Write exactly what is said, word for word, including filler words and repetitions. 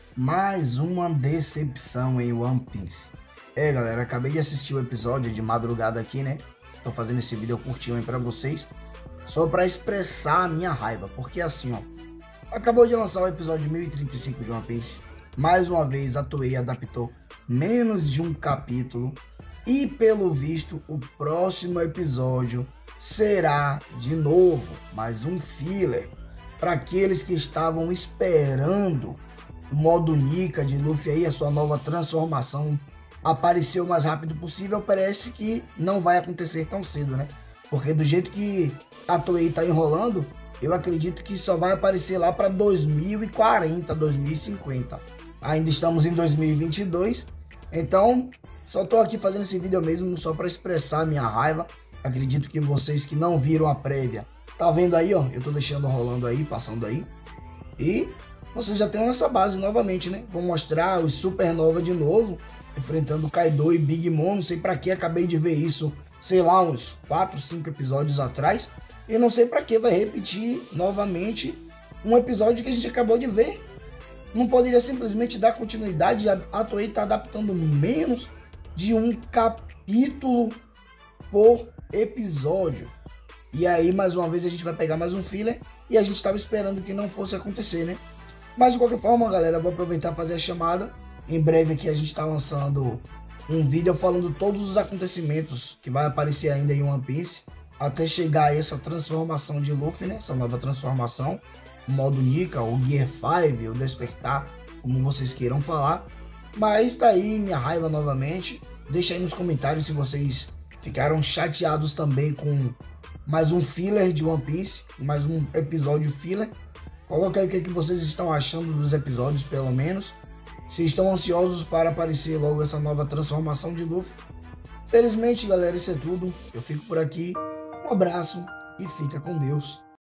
Mais uma decepção em One Piece. É, galera, acabei de assistir o episódio de madrugada aqui, né? Tô fazendo esse vídeo curtinho aí pra vocês, só pra expressar a minha raiva, porque assim, ó, acabou de lançar o episódio mil e trinta e cinco de One Piece. Mais uma vez a Toei adaptou menos de um capítulo e, pelo visto, o próximo episódio será de novo mais um filler para aqueles que estavam esperando o modo Nika de Luffy aí, a sua nova transformação aparecer o mais rápido possível. Parece que não vai acontecer tão cedo, né? Porque do jeito que a Toei tá enrolando, eu acredito que só vai aparecer lá para dois mil e quarenta, dois mil e cinquenta. Ainda estamos em dois mil e vinte e dois, então só tô aqui fazendo esse vídeo mesmo só para expressar minha raiva. Acredito que vocês que não viram a prévia, tá vendo aí, ó, eu tô deixando rolando aí, passando aí. E vocês já tem essa base novamente, né? Vou mostrar os Supernova de novo, enfrentando Kaido e Big Mom. Não sei pra que, acabei de ver isso, sei lá, uns quatro, cinco episódios atrás. E não sei pra que vai repetir novamente um episódio que a gente acabou de ver. Não poderia simplesmente dar continuidade? A Toei tá adaptando menos de um capítulo por episódio. E aí, mais uma vez, a gente vai pegar mais um filler. E a gente estava esperando que não fosse acontecer, né? Mas de qualquer forma, galera, eu vou aproveitar e fazer a chamada. Em breve aqui a gente está lançando um vídeo falando todos os acontecimentos que vai aparecer ainda em One Piece, até chegar a essa transformação de Luffy, né? Essa nova transformação, o modo Nika, o Gear cinco, o Despertar, como vocês queiram falar. Mas tá aí minha raiva novamente. Deixa aí nos comentários se vocês ficaram chateados também com mais um filler de One Piece, mais um episódio filler. Coloca aí o que, é que vocês estão achando dos episódios, pelo menos. Se estão ansiosos para aparecer logo essa nova transformação de Luffy. Felizmente, galera, isso é tudo. Eu fico por aqui. Um abraço e fica com Deus.